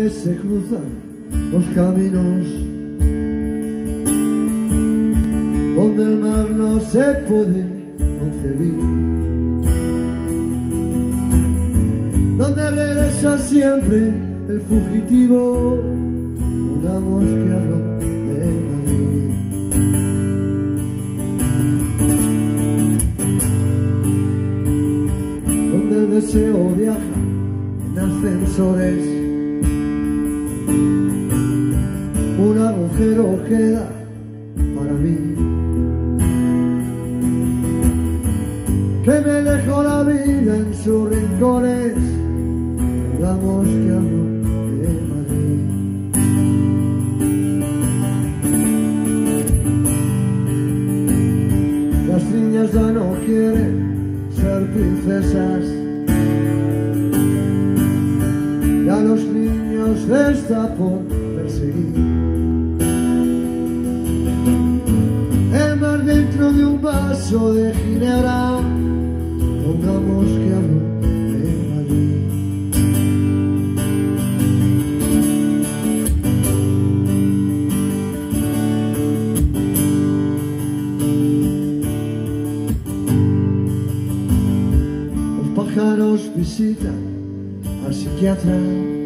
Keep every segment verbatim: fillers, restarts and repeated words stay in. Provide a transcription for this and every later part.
donde se cruzan los caminos, donde el mar no se puede concebir, donde regresa siempre el fugitivo, una mosca de Madrid. Donde el deseo viaja en ascensores, un agujero queda para mí, que me dejó la vida en sus rincones, la mosca de Madrid. Las niñas ya no quieren ser princesas, ya los niños les está por perseguir. El mar dentro de un vaso de ginebra, pongamos que hablo de Madrid. Los pájaros visitan al psiquiatra,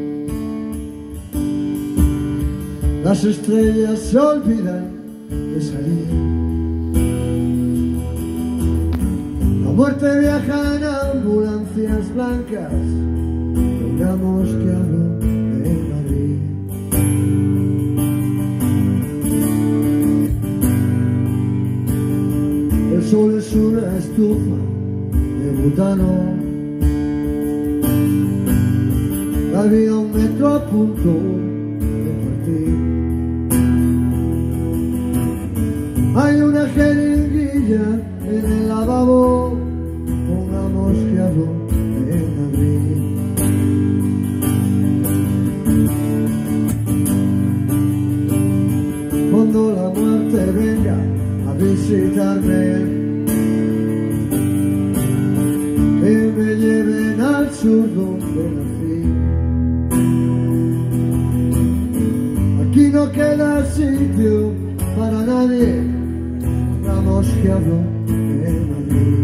las estrellas se olvidan de salir. La muerte viaja en ambulancias blancas, pongamos que hablo de Madrid. El sol es una estufa de butano, la vida un metro a punto de partir. Hay una jeringuilla en el lavabo, pongamos que hablo de Madrid. Cuando la muerte venga a visitarme, que me lleven al sur donde nací. Aquí no queda sitio para nadie, pongamos que hablo de Madrid.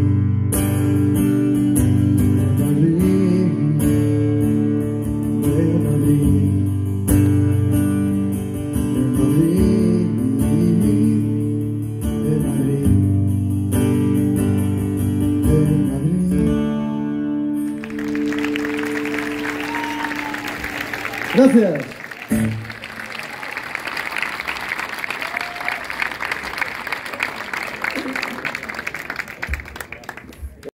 De Madrid, de Madrid, de Madrid, de Madrid. Gracias.